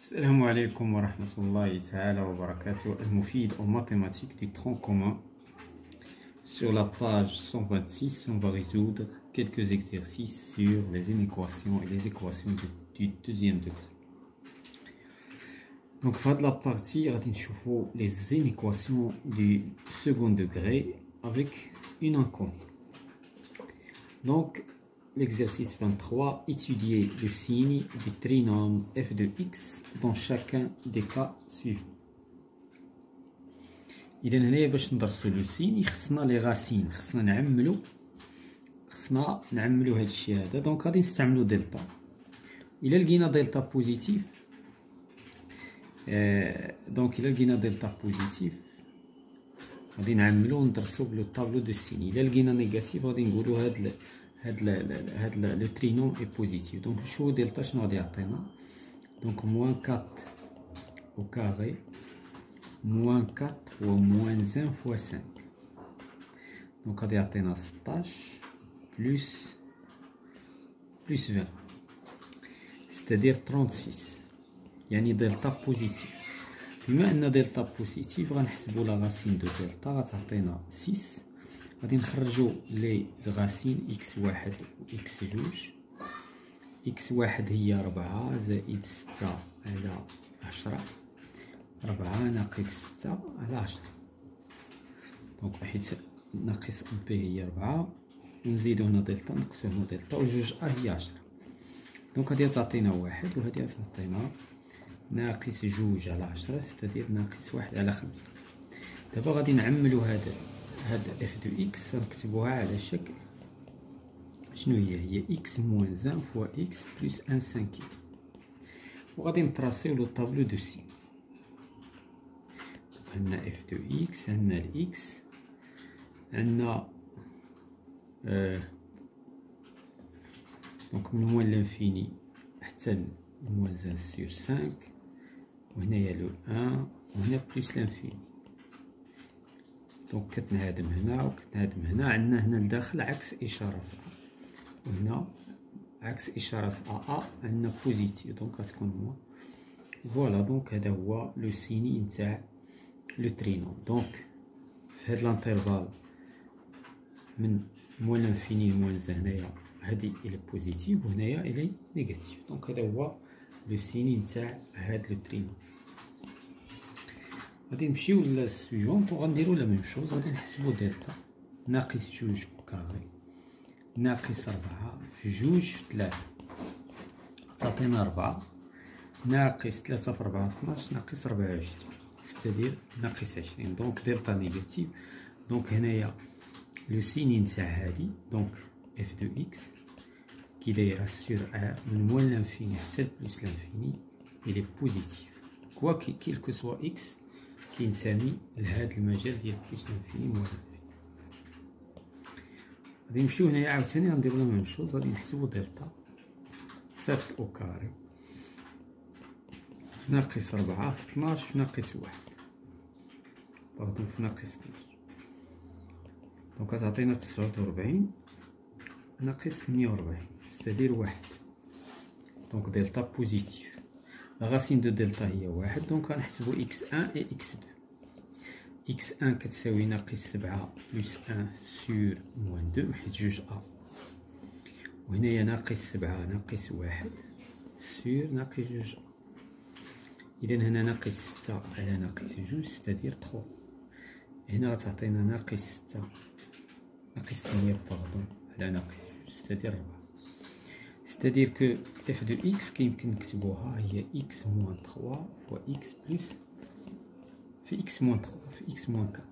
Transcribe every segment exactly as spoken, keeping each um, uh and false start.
السلام عليكم ورحمة الله تعالى وبركاته. المفيد aux mathématiques du tronc commun. Sur la page cent vingt-six, on va résoudre quelques exercices sur les inéquations et les équations du, du deuxième degré. Donc, dans la partie, on va les inéquations du second degré avec une inconnue. Donc, l'exercice vingt-trois, étudier le signe du trinôme f de x dans chacun des cas suivants. إذا هنايا باش ندرسو لو سين خصنا لي غاسين، خصنا نعملو خصنا نعملو هاد الشي هذا. دونك غادي نستعملو دلتا. إلا لقينا دلتا بوزيتيف آه دونك إلا لقينا دلتا بوزيتيف غادي نعملو ندرسو بلو طابلو دو سين. إلا لقينا نيجاتيف غادي نقولو هاد ل... هاد ل... هاد ل... لو ترينوم اي بوزيتيف. دونك نشوفو دلتا شنو غادي يعطينا. دونك موان كات au carré moins quatre ou moins un fois cinq. Donc on va atteindre seize plus, plus vingt. C'est-à-dire trente-six. يعني دلتا بوزيتيف. بما ان دلتا بوزيتيف غنحسبوا لا غاسين دو دلتا غتعطينا ستة. غادي نخرجوا لي غاسين اكس واحد و اكس جوج. اكس واحد هي ربعة زائد ستة على عشرة. ربعة ناقص ستة على عشرة. دونك حيت ناقص بي هي ربعة ونزيدو هنا دلتا نقصو هنا دلتا و جوج ا هي عشرة. دونك هادي تعطينا واحد و هادي تعطينا ناقص جوج على عشرة ستادير ناقص واحد على خمسة. دابا غادي نعملو هاد هاد اف دو اكس غنكتبوها على شكل شنو هي هي اكس موان ان فوا اكس بلس ان سانكيام. و غادي نطراسيو لو طابلو دو سين. عندنا اف دو اكس، عندنا الاكس، عندنا آه دونك من موان لانفيني حتى موان ان سور خمسة، وهنايا لو واحد وهنا بلس لانفيني. دونك كتنهدم هنا وكتنهدم هنا. عندنا هنا لداخل عكس اشارة ا، وهنا عكس اشارة ا ا عندنا بوزيتيف دونك غتكون موان. فوالا دونك هذا هو لو سيني نتاع لو ترينوم. دونك في هاد لانترفال من موان لانفيني لموان زان هنايا هادي الى بوزيتيف وهنايا الى نيجاتيف. دونك هذا هو لو سيني نتاع هاد لو ترينوم. غادي نمشيو للسويفونت وغنديرو لا ميم شوز. غادي نحسبو دلتا ناقص جوج كاري ناقص ربعة في جوج في تلاتة تعطينا ربعة ناقص تلاتة في ربعة اثناش ناقص ربعة وعشرين ستادير ناقص عشرين. دونك دلتا نيجاتيف. دونك هنايا لو سيني نتاع هادي دونك اف دو اكس كي دايره سور ا من موان لانفيني حتى بلس لانفيني الي بوزيتيف كوا كيل كو سوا اكس كينتمي لهاد المجال ديال بلس لانفيني موان لانفيني. غادي نمشيو هنايا عاوتاني غنديرو لا ميم شوز. غادي نحسبو دلتا سبعة او كاري ناقص ربعة في اثناش ناقص واحد باغدون في ناقص اثناش. دونك غتعطينا تسعة وربعين ناقص ثمانية وربعين ستادير واحد. دونك دلتا بوزيتيف. لا غاسين دو دلتا هي واحد. دونك غنحسبو اكس واحد و اكس اثنين. اكس واحد كتساوي ناقص سبعة بلس واحد سور موان اثنين حيت جوج ا، وهنايا ناقص سبعة ناقص واحد سور ناقص جوج ا. إذا هنا ناقص ستة على ناقص جوج ستادير ثلاثة. هنا غتعطينا ناقص ستة ناقص ثمانية باردون على ناقص جوج ستادير ربعة. ستادير كو اف دو اكس كيمكن نكتبوها هي اكس موان ثلاثة فوا اكس بلس في اكس موان ثلاثة في اكس موان أربعة.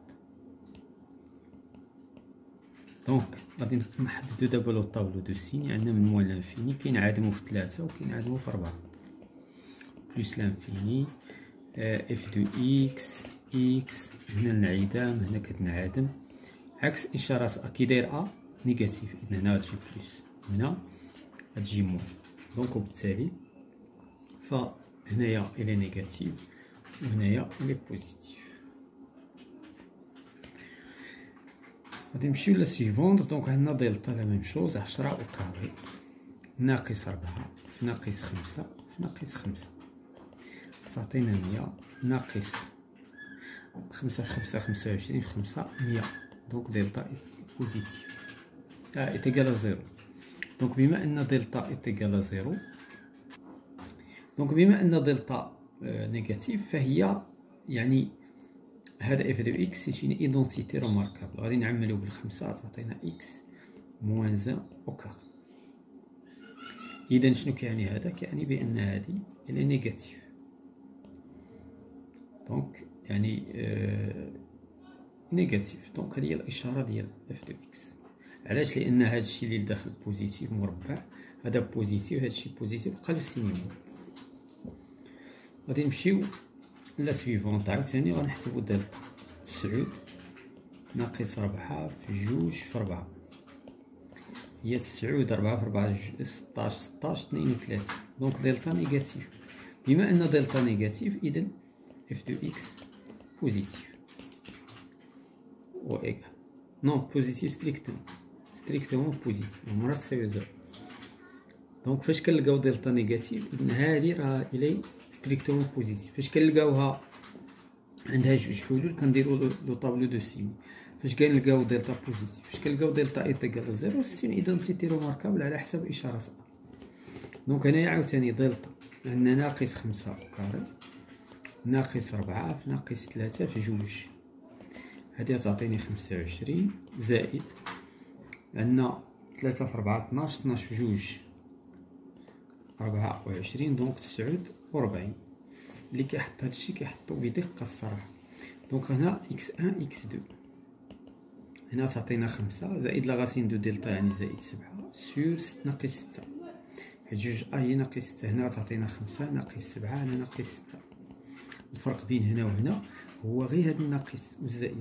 دونك غادي نحددو دابا لو طابلو دو سين. عندنا من موان لانفيني كينعدمو في ثلاثة وكينعدمو في ربعة بلس لانفيني اف دو اكس اكس هنا الانعدام هنا كتنعدم عكس اشارات ا كي داير ا نيجاتيف. اذا هنا غتجي بلس هنا غتجي موان. دونك وبالتالي فهنايا الى نيجاتيف وهنايا الى بوزيتيف. غادي نمشيو لا سويفونت. دونك عندنا دلتا لا ميم شوز عشرة او كاري ناقص ربعة في ناقص خمسة في ناقص خمسة. تعطينا مية ناقص خمسة في خمسة خمسة وعشرين في خمسة مية. دونك دلتا بوزيتيف إتيكال زيرو. دونك بما أن دلتا إتيكال زيرو، دونك بما أن دلتا نيجاتيف فهي يعني هذا اف دو اكس سي اون ايدونتيتي روماركابل. غادي نعملو بالخمسة تعطينا اكس موان زان او كار. إذا شنو كيعني هذا؟ كيعني بأن هذه إلى نيجاتيف. دونك يعني آه نيجاتيف. دونك هذه هي الإشارة ديال اف دو اكس. علاش؟ لأن هذا الشيء اللي داخل بوزيتيف مربع، هذا بوزيتيف، هذا الشيء بوزيتيف، بقى له سينيمو. غادي نمشيو لا سويفونت عاوتاني غنحسبو دلتا تسعود ناقص ربعة في جوج في ربعة، هي تسعود ربعة في ربعة ستاش ستاش اثنين وثلاثين. دونك دلتا نيجاتيف. بما أن دلتا نيجاتيف إذن اف دو اكس بوزيتيف و إيكال نون بوزيتيف ستريكتومون ستريكتومون بوزيتيف عمرها تساوي زيرو. دونك فاش كنلقاو دلتا نيجاتيف إذن هادي راه إلي ستريكتومون بوزيتيف. فاش كنلقاوها عندها جوج حلول كنديرو لو طابلو دو سيني. فاش كنلقاو دلتا بوزيتيف، فاش كنلقاو دلتا ايتيكال زيرو سي اون ايدونتيتي روماركابل على حسب اشارة ا. دونك هنايا عاوتاني دلتا عندنا ناقص خمسة كاري ناقص ربعة في ناقص ثلاثة في جوج، هادي تعطيني خمسة وعشرين زائد عندنا ثلاثة في ربعة اثناش، اثناش في جوج أربعة وعشرين، دونك تسعود وربعين. اللي كيحط هادشي كيحطو بدقة الصراحة. دونك هنا إكس واحد إكس اثنين، هنا تعطينا خمسة زائد لا غاسين دو دلتا يعني زائد سبعة سور ستة ناقص ستة، حيت جوج أ هي ناقص ستة. هنا تعطينا خمسة ناقص سبعة هنا ناقص ستة. الفرق بين هنا وهنا هو غير هاد الناقص والزائد.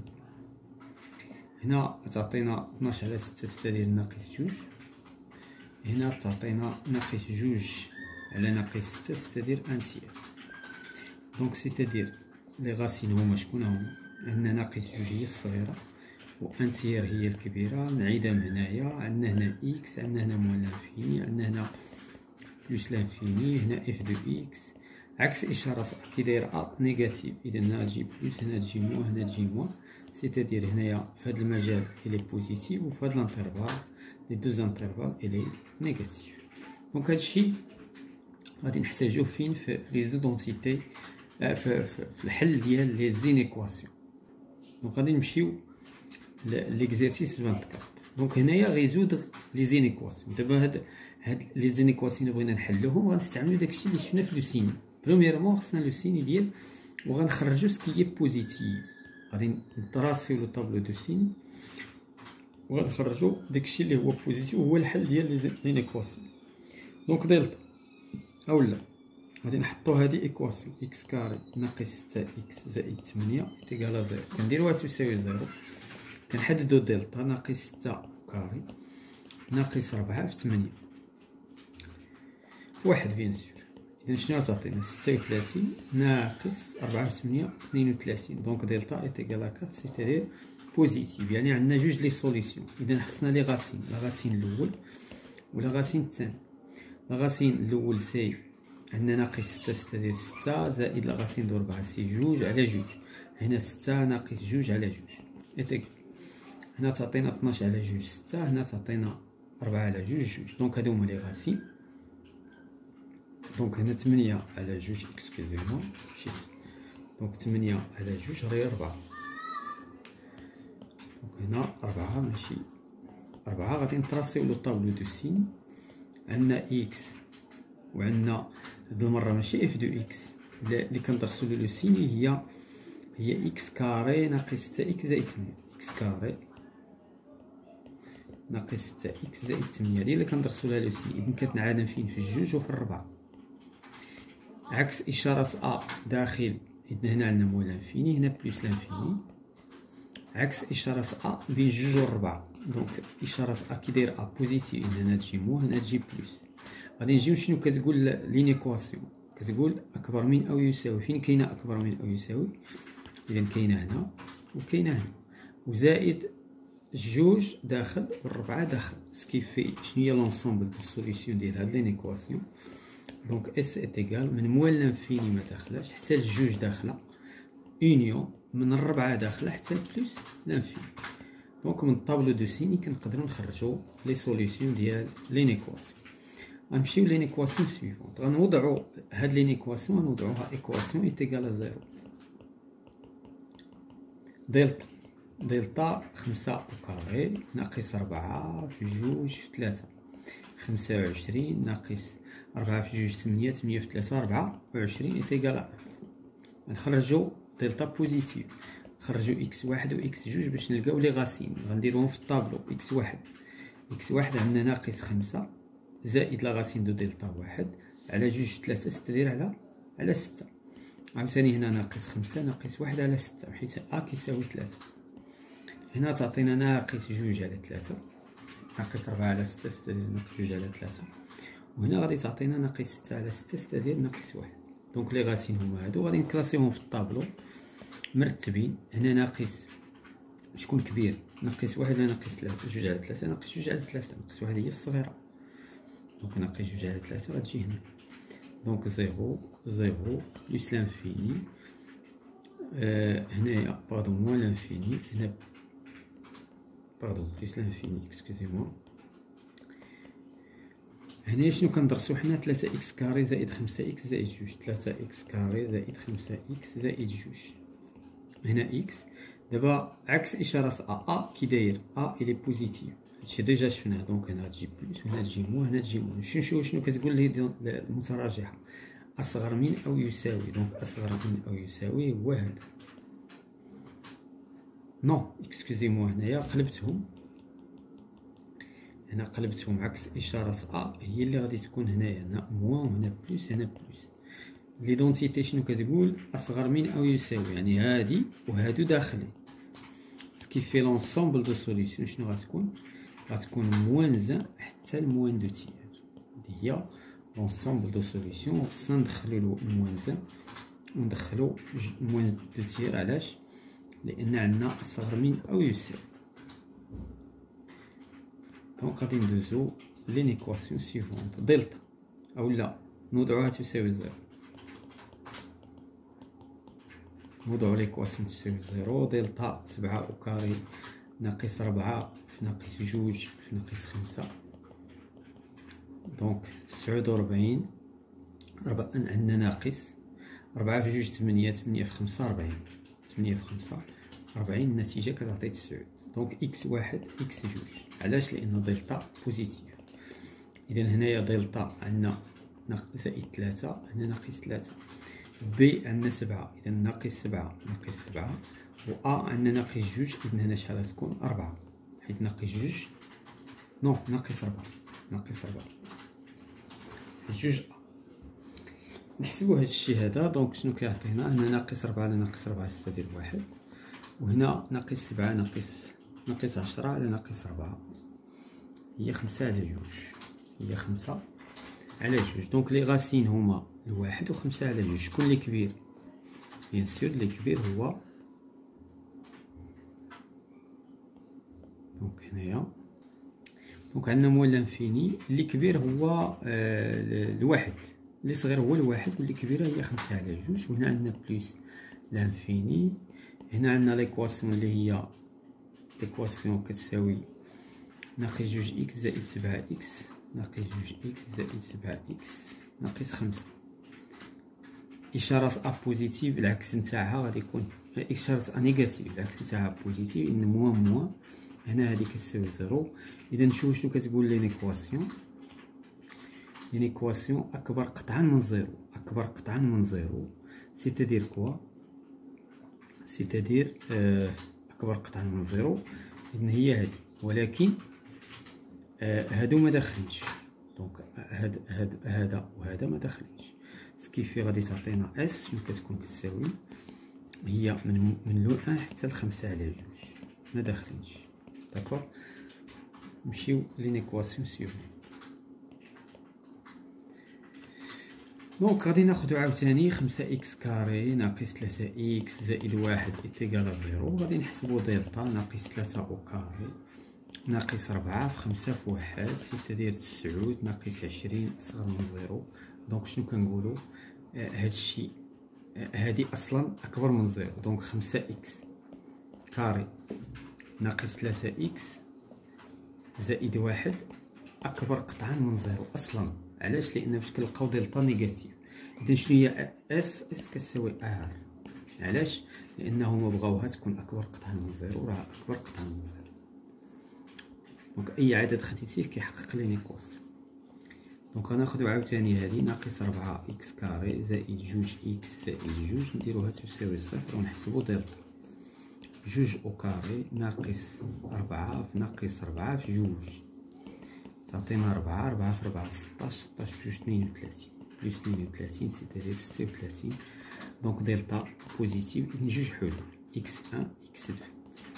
هنا تعطينا اثناش على ستة، ستة ديال ناقص جوج. هنا تعطينا ناقص جوج على ناقص ستة، ستة ديال ان تير. دونك سيتادير لي غاسين هما شكون هما؟ عندنا ناقص جوج هي الصغيرة و ان تير هي الكبيرة. نعيدهم هنايا، عندنا هنا اكس، عندنا هنا موان لانفيني، عندنا هنا بلوس لانفيني، هنا اف دو اكس عكس إشارة كي داير ا نيجاتيف. إذا هنا تجي بلوس، هنا تجي موان، هنا تجي موان. سيتادير هنايا في هاد المجال إلي بوزيتيف و في هاد لانترفال لي دو زانترفال إلي نيجاتيف. دونك هادشي غادي نحتاجوه فين؟ في لي زيدونتيتي، في, في, في الحل ديال لي زينيكواسيون. دونك غادي نمشيو ليكزارسيس أربعة وعشرين. دونك هنايا غيزودغ لي زينيكواسيون. دابا هاد هاد لي زينيكواسيون بغينا نحلوهم غنستعملو داكشي اللي شفنا في لو سيني. برومييرمون خصنا لو سيني ديال وغنخرجو سكي بوزيتيف. غادي نطراسيو لو طابلو دو سيني وغنخرجو داكشي اللي هو بوزيتيف وهو الحل ديال لي زينيكواسيون. دونك دلتا اولا غادي نحطو هادي ايكواسيون اكس كاري ناقص ستة اكس زائد ثمانية تيكالا زيرو، كنديروها تساوي زيرو. كنحددو دلتا ناقص ستة كاري ناقص ربعة في ثمانية في واحد بيان سور. إذا شنو تعطينا؟ ستة وثلاثين ناقص ربعة في ثمانية اثنين وثلاثين. دونك دلتا ايتيكال أربعة سيتادير بوزيتيف. يعني عندنا جوج لي سوليسيون. إذا خصنا لي غاسين، لا غاسين الأول ولا غاسين الثاني. لا غاسين الأول سي عندنا ناقص ستة، ستة ديال ستة زائد لا غاسين دو ربعة سي جوج على جوج. هنا ستة ناقص جوج على جوج ايتيكال. هنا تعطينا اثناش على جوج ستة، هنا تعطينا ربعة على جوج جوج. دونك هادو هما لي غاسين. دونك هنا ثمانية على جوج اكسكوزيمون ماشي ستة. دونك ثمانية على جوج راهي ربعة. دونك هنا ربعة ماشي ربعة. غادي نطراسيو لو طابلو دو سين. عندنا اكس وعندنا هاد المرة ماشي اف دو اكس اللي كندرسو لو سيني هي هي اكس كاري ناقص ستة اكس زائد ثمانية. اكس كاري ناقص ستة اكس زائد ثمانية هادي اللي كندرسو لها لو سيني. إذن كتنعادم فين؟ في الجوج وفي الربعة عكس إشارة ا داخل. إذن هنا عندنا موان لانفيني، هنا بلوس لانفيني عكس إشارة ا بين جوج والربعة. دونك إشارة ا كي داير ا بوزيتيف إذن هنا تجي موان، هنا تجي بلوس. غادي نجيو شنو كتقول لينيكواسيون؟ كتقول أكبر من أو يساوي. فين كاينة أكبر من أو يساوي؟ إذن كاينة هنا وكاينة هنا وزائد جوج داخل والربعة داخل. سكيفي شنو هي لونسومبل دو سوليسيون ديال هاد لينيكواسيون؟ دونك اس ايت ايكال من موال لانفيني ما داخلاش حتى الجوج داخله، اونيون من الربعه داخله حتى البلوس لانفيني. دونك من الطابلو دو سيني كنقدروا نخرجوا لي سوليسيون ديال لينيكواسيون. غنمشيو لينيكواسيون سويفونت، غنوضعوا هاد لينيكواسيون غنوضعوها ايكواسيون ايت ايكال زيرو. دلتا دلتا خمسة وكاري ناقص ربعة في جوج في ثلاثة، خمسة وعشرين ناقص ربعة في جوج تمنية، تمنية في ثلاثة ربعة وعشرين ايتيكال. نخرجو دلتا بوزيتيف، نخرجو اكس واحد و اكس جوج باش نلقاو لي غاسين، غنديروهم في الطابلو. اكس واحد اكس واحد عندنا ناقص خمسة زائد لا غاسين دو دلتا واحد على جوج في ثلاثة ستة على على ستة، عاوتاني هنا ناقص خمسة ناقص واحد على ستة حيت ا كيساوي ثلاثة. هنا تعطينا ناقص جوج على ثلاثة، ناقص ربعة على ستة ستة ناقص جوج على ثلاثة، وهنا غادي تعطينا ناقص ستة على ستة ستة ديال ناقص واحد. دونك لي غاسين هما هادو، غادي نكلاسيهم في الطابلو مرتبين. هنا ناقص شكون كبير؟ ناقص واحد ولا ناقص ثلاثة؟ جوج على ثلاثة، ناقص جوج على ثلاثة، ناقص واحد هي الصغيرة، دونك ناقص جوج على ثلاثة غتجي هنا. دونك زيرو زيرو بلس لانفيني، آه هنايا باردون موان لانفيني، هنا باردون بلس لانفيني اكسكوزي موا. هنا شنو كندرسو حنا؟ ثلاثة اكس كاري زائد خمسة اكس زائد جوج، ثلاثة اكس كاري زائد خمسة اكس زائد جوج. هنا اكس دابا عكس اشارة ا، ا كي داير ا الي بوزيتيف، هادشي ديجا شفناه. دونك هنا تجي بلس وهنا تجي مو، هنا تجي مو. نمشيو نشوفو شنو كتقول لي المتراجحة، اصغر من او يساوي. دونك اصغر من او يساوي هو هذا. نو اكسكوزي موا، هنايا قلبتهم، هنا قلبتهم عكس اشاره ا هي اللي غادي تكون هنايا، هنا موان وهنا بلس، هنا بلس. ليدونتيتي شنو كتقول؟ اصغر من او يساوي، يعني هادي وهادو داخلين. سكي في لونسومبل دو سوليسيون شنو غتكون؟ غتكون موان زان حتى الموان دو تيير. هادي هي لونسومبل دو سوليسيون. خصنا ندخلو الموان زان وندخلو موان دو تيير. علاش؟ لان عندنا اصغر من او يساوي. دونك غادي ندوزو لينيكواسيون سيفونت. دلتا اولا نوضعوها تساوي زيرو، نوضعو ليكواسيون تساوي زيرو. دلتا سبعة وكاري ناقص ربعة في ناقص جوج في ناقص خمسة، دونك تسعود وربعين. ربعة عندنا ناقص ربعة في جوج تمنية، تمنية في خمسة ربعين، تمنية في خمسة ربعين، النتيجة كتعطي تسعود. دونك اكس واحد اكس جوج. علاش؟ لان دلتا بوزيتيف. اذا هنايا دلتا عندنا ناقص زائد ثلاثة، هنا ناقص ثلاثة. بي عندنا سبعة، اذا ناقص سبعة ناقص سبعة. و ا عندنا ناقص جوج، اذا هنا شحال غتكون؟ أربعة، حيت ناقص جوج نو ناقص ربعة، ناقص ربعة جوج ا. نحسبو هاد الشيء هذا. دونك شنو كيعطينا؟ هنا ناقص ربعة على ناقص ربعة ستة ديال واحد، وهنا ناقص سبعة ناقص ناقص عشرة على ناقص ربعة هي خمسة على جوج، هي خمسة على جوج. دونك لي غاسين هما الواحد وخمسة على جوج. شكون اللي كبير؟ بيان سور اللي كبير هو، دونك هنايا دونك عندنا موال لانفيني. اللي كبير هو آه الواحد، اللي صغير هو الواحد، واللي كبيره هي خمسة على جوج. وهنا عندنا بلس لانفيني. هنا عندنا ليكواسيون اللي هي ليكواسيون كتساوي ناقص جوج اكس زائد سبعة اكس ناقص جوج اكس زائد سبعة اكس ناقص خمسة. إشارة أ بوزيتيف العكس نتاعها غادي يكون إشارة أ نيجاتيف العكس نتاعها بوزيتيف، إن موان موان. هنا هادي كتساوي زيرو. إذا نشوف شنو كتقول لينيكواسيون. لينيكواسيون أكبر قطعا من زيرو، أكبر قطعا من زيرو سيتادير كوا؟ سيتادير آه أكبر قطعا من زيرو، إذن هي هادي. ولكن آه هادو ما داخلينش، دونك هاد هاد هذا وهذا ما داخلينش. سكيفي غادي تعطينا اس شنو كتكون كتساوي؟ هي من من لو واحد حتى لخمسة على جوج ما داخلينش. داكوغ، نمشيو لينيكواسيون سيفون. دونك غادي ناخدو عاوتاني خمسة اكس كاري ناقص ثلاثة اكس زائد واحد إيتيكال زيرو. غادي نحسبو دلتا ناقص ثلاثة أو كاري ناقص ربعة في خمسة في واحد سيتادير تسعود ناقص عشرين أصغر من زيرو دونك شنو كنقولو؟ هادشي هادي اصلا اكبر من زيرو، دونك خمسة اكس كاري ناقص ثلاثة اكس زائد واحد اكبر قطعا من زيرو اصلا. علاش؟ لان باش كنلقاو دلتا نيجاتيف. اذا شنو هي اس؟ اس كتساوي ار. علاش؟ لانه ما بغاوها تكون اكبر قطعا من زيرو، راه اكبر قطعا من زيرو. دونك اي عدد خديتيه كيحقق لي نيكواسيون. دونك غناخدو عاوتاني هادي ناقص ربعة اكس كاري زائد جوج اكس زائد جوج نديروها تساوي صفر ونحسبو دلتا. جوج او كاري ناقص ربعة في ناقص ربعة في جوج تعطينا ربعة. ربعة في ربعة ستاش، ستاش في جوج تنين وتلاتين، بلوس تنين وتلاتين سيتادير ستة وتلاتين. دونك دلتا بوزيتيف. إذن جوج حلول إكس واحد إكس اثنين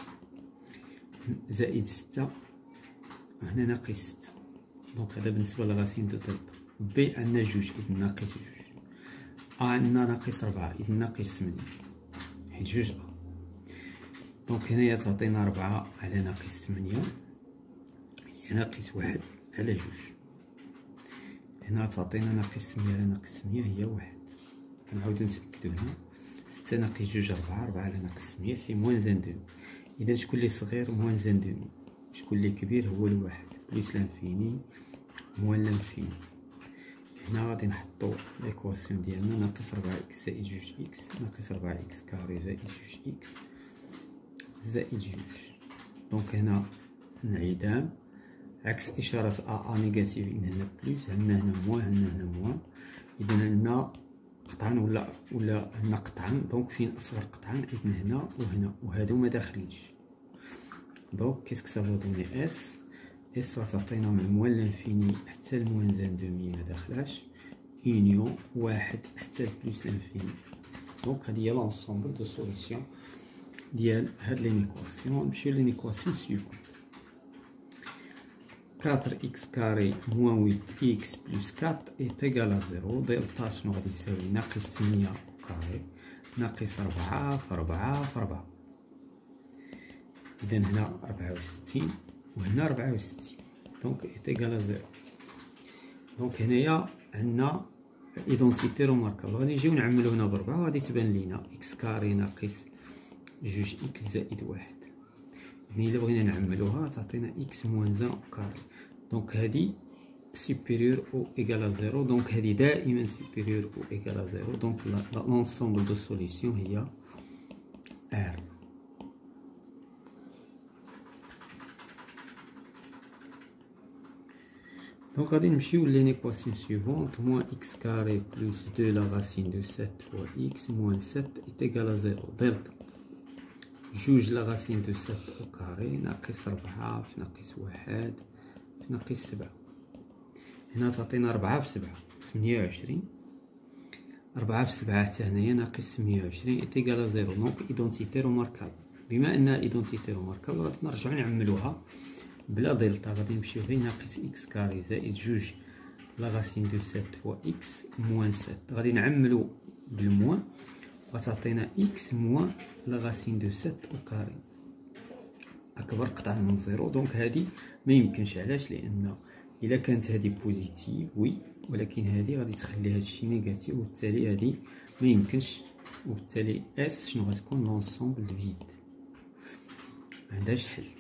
زائد ستة هنا ناقص ستة. دونك هذا بالنسبة لغاسين دو دلتا. بي عندنا جوج إذن ناقص جوج. أ عندنا ناقص ربعة إذن ناقص ثمانية حيت جوج أ. دونك هنايا تعطينا ربعة على ناقص ثمانية هي ناقص واحد على جوج. هنا تعطينا ناقص ثمانية على ناقص ثمانية هي واحد. كنعاودو نتأكدو هنا ستة ناقص جوج ربعة، ربعة على ناقص ثمانية سي موان زان دومي. إذا شكون لي صغير؟ موان زان دومي. شكون لي كبير؟ هو الواحد. بليس لانفيني موان لانفيني. هنا غادي نحطو ليكواسيون ديالنا ناقص ربعة اكس زائد جوج اكس ناقص ربعة اكس كاري زائد جوج اكس زائد جوج. دونك هنا انعدام عكس إشارة أ أ نيجاتيف، إذن هنا بلوس، عندنا هنا موان، عندنا هنا موان. إذن عندنا قطعان ولا ولا عندنا قطعان. دونك فين أصغر قطعان؟ إذن هنا وهنا، وهادو ما داخلينش. دونك كيسك سافا دوني اس؟ اس غتعطينا من موان لانفيني حتى الموان زان دومي ما داخلاش، اونيون واحد حتى البلوس لانفيني. دونك هادي هي لونسومبل دو سوليسيون ديال هاد لينيكواسيون. نمشيو لينيكواسيون سيفونت. quatre x carré moins huit x plus quatre est égal à zéro. دلتا شنو غادي يساوي؟ ناقص ثمانية كاري ناقص ربعة في ربعة في ربعة. إذا هنا ربعة وستين وهنا ربعة وستين. دونك est égal à زيرو. دونك هنايا عندنا ايدونتيتي روماركابل. غادي نجيو نعملو هنا بربعة وغادي تبان لينا إكس كاري ناقص جوج إكس زائد واحد. إذن إلا بغينا نعملوها تعطينا إكس موان زان أو كاري. دونك هادي سوبيريور أو إيكال à زيرو. دونك هادي دائما سوبيريور أو إيكال à زيرو. دونك لونسومبل دو سوليسيون هي R. دونك غادي نمشيو لينيكواسيون سيفونت. موان إكس كاري بلوس دو لا راسين دو سبعة فوا إكس موان سبعة إيت إيكال à زيرو. دلتا جوج لا راسين دو سبعة أو كاري ناقص ربعة في ناقص واحد في ناقص سبعة. هنا تعطينا ربعة في سبعة ثمانية وعشرين. ربعة في سبعة حتى هنايا ناقص ثمانية وعشرين إيت إيكال à زيرو. دونك إيدونتيتي روماركابل. بما أنها إيدونتيتي روماركابل غادي نرجعو نعملوها بلا دلتا. غادي نمشيو غير ناقص إكس كاري زائد جوج لا راسين دو سبعة فوا إكس موان سبعة. غادي نعملو بالموان غتعطينا إكس موان لا راسين دو سبعة أو كاري أكبر قطعا من زيرو. دونك هادي ما يمكنش. علاش؟ لأن إلا كانت هادي بوزيتيف وي، ولكن هادي غادي تخلي هادشي نيجاتيف، وبالتالي هادي ما يمكنش. وبالتالي اس شنو غتكون؟ لونسومبل فيد، معندهاش حل.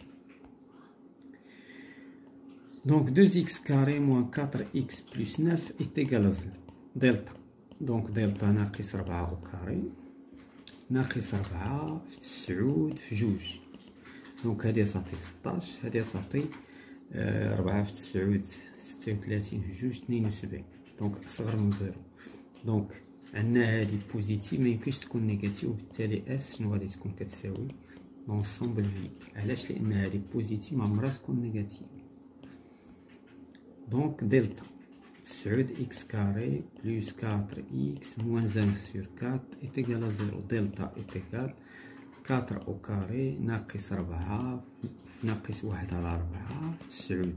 دونك deux x carré moins quatre x plus neuf est égal à zéro. دلتا دونك دلتا ناقص ربعة أو كاري ناقص ربعة في تسعود في جوج. دونك هادي تعطي ستاش، هادي تعطي ربعة في تسعود ستة وثلاثين في جوج اثنين وسبعين. دونك أصغر من زيرو. دونك عندنا هادي بوزيتيف ما يمكنش تكون نيجاتيف، وبالتالي اس شنو غادي تكون؟ كتساوي لونسومبل في. علاش؟ لأن هادي بوزيتيف ما عمرها تكون نيجاتيف. دونك دلتا تسعود إكس كاري بلوس كاتر إكس موان خمسة سور كاتر إيت إيكال à زيرو. دلتا إيت إيكال كاتر أو كاري ناقص ربعة في ناقص واحد على ربعة في تسعود.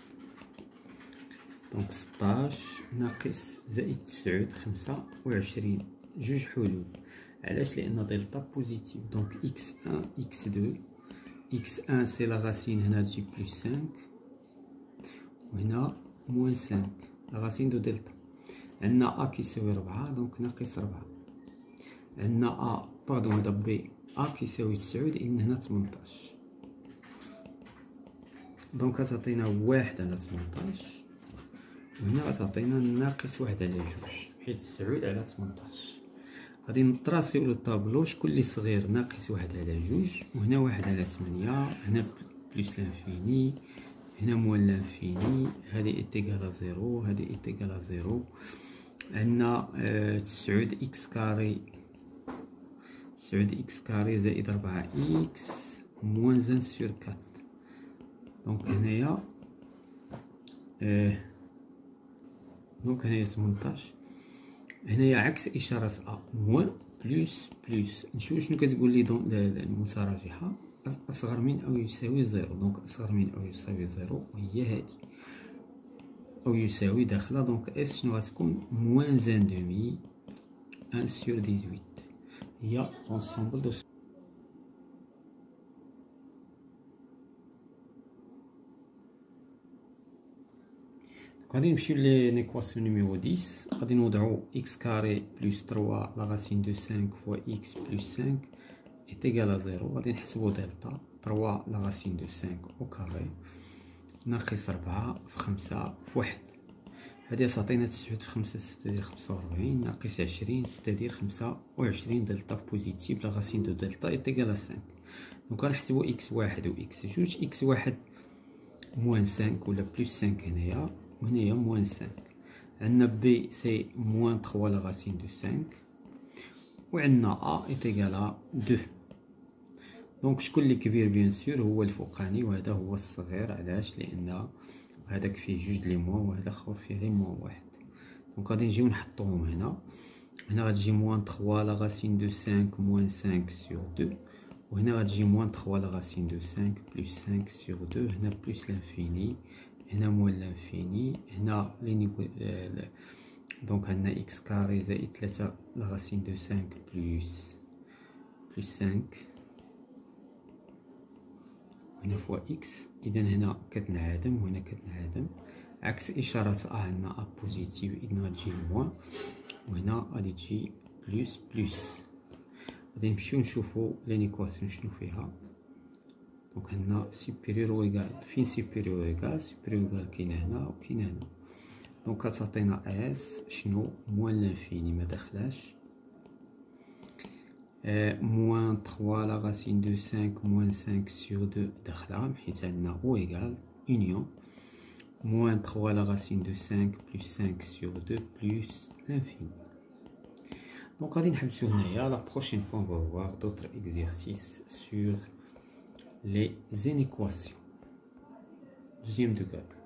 دونك ستاش ناقص زائد تسعود خمسة وعشرين. جوج حلول. علاش؟ لأن دلتا بوزيتيف. دونك إكس واحد إكس اثنين. إكس واحد سي لا راسين هنا تجي بلوس خمسة وهنا موان خمسة لا راسين دو دلتا. عندنا ا كيساوي ربعة دونك ناقص ربعة. عندنا ا باردون هذا بي ا كيساوي تسعود، إذن هنا تمنطاش. دونك غتعطينا واحد على تمنطاش، وهنا غتعطينا ناقص واحد على جوج، حيت تسعود على تمنطاش. غادي نطراسيو لو طابلو شكون اللي صغير، ناقص واحد على جوج، وهنا واحد على ثمانية، هنا بلوس لانفيني، هنا موان لانفيني، هادي ايتيكال زيرو، هادي ايتيكال زيرو. عندنا آه تسعود اكس كاري، تسعود اكس كاري زائد ربعة اكس موان زان سور كات. دونك هنايا آه دونك هنايا تمنطاش، هنايا عكس إشارة أ، موان بلوس بلوس. نشوف شنو كتقول لي دون المتراجحة، أصغر من أو يساوي زيرو. دونك أصغر من أو يساوي زيرو هي هادي، أو يساوي داخلة. دونك إس شنو غتكون؟ موان زان دومي أن سور ديزويت، هي لونسومبل دو. غادي نمشيو ليكواسيون نيميرو ديس. غادي نوضعو إكس كاري بلوس تروا لا راسين دو خمسة فوا إكس بلوس خمسة إيتيكال زيرو. غادي نحسبو دلتا تروا لا راسين دو خمسة أو كاري ناقص ربعة في خمسة في واحد. هادي تعطينا تسعود في خمسة ستادير خمسة وربعين، ناقص عشرين ستادير خمسة وعشرين. دلتا بوزيتيف لا راسين دو دلتا إيتيكال خمسة. دونك غنحسبو إكس واحد و إكس جوج. إكس واحد موان خمسة ولا بلوس خمسة هنايا، وهنايا موان خمسة. عندنا بي سي موان تروا لا راسين دو خمسة، وعندنا ا ايتيكال دو. دونك شكون اللي كبير؟ بيان سور هو الفوقاني، وهذا هو الصغير. علاش؟ لان هذاك فيه جوج لي موان، وهذا اخر فيه غير موان واحد. دونك غادي نجيو نحطوهم هنا. هنا غتجي موان تروا لا راسين دو خمسة موان خمسة سور دو، وهنا غتجي موان تروا لا راسين دو خمسة بلوس خمسة سور دو. هنا بلوس لانفيني، هنا موان لانفيني، هنا لينيكو. دونك عندنا إكس كاري زائد ثلاثة لا راسين دو خمسة بلوس بلوس خمسة، هنا فوا إكس. إذا هنا كتنعدم وهنا كتنعدم، عكس إشارة أ. عندنا أ بوزيتيف، إذن غتجي موان، وهنا غادي تجي بلوس بلوس. غادي نمشيو نشوفو لينيكواسيون شنو فيها. دونك عندنا سوبيريور و إيكال. فين سوبيريور و إيكال؟ سوبيريور و إيكال كاينة هنا وكاينة هنا. دونك كتعطينا اس شنو؟ موان لانفيني ما داخلاش، آه موان تروا لا راسين دو خمسة موان خمسة سور دو داخلة، حيت عندنا او إيكال اونيون. موان تروا لا راسين دو خمسة بلوس خمسة سور دو بلوس لانفيني. دونك غادي نحبسو هنايا. لا بروشين فوا on va voir d'autres exercices sur les inéquations. Deuxième degré.